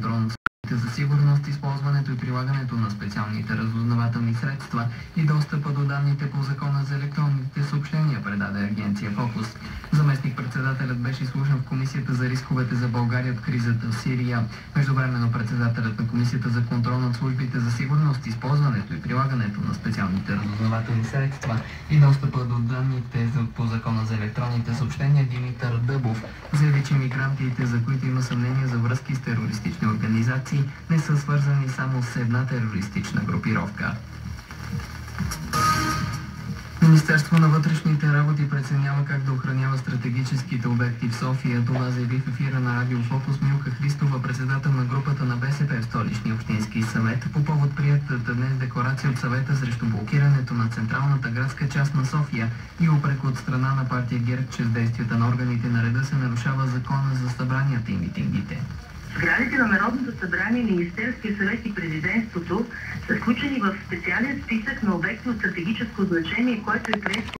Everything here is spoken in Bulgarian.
контрол над службите за сигурност, използването и прилагането на специалните разузнавателни средства и достъпа до данните по Закона за електронните съобщения, предаде агенция Фокус. Заместник-председателят беше изслушан в Комисията за рисковете за България от кризата в Сирия. Междувременно председателят на Комисията за контрол над службите за сигурност, използването и прилагането на специалните разузнавателни средства и достъпа до данните по Закона за електронните съобщения Димитър Дъбов заяви, че мигрантите, за които има съмнение за връзки с терористични организации, не са свързани само с една терористична групировка. Министерство на вътрешните работи преценява как да охранява стратегическите обекти в София. Това заяви в ефира на Радио Фокус Милка Христова, председател на групата на БСП в Столичния общински съвет, по повод приетата днес декларация от съвета срещу блокирането на централната градска част на София и упрек от страна на партия ГЕРБ, че с действията на органите на реда се нарушава закона за събранията и митингите. Сградите на Народното събрание, Министерския съвет и президентството са включени в специален списък на обекти от стратегическо значение, който е приет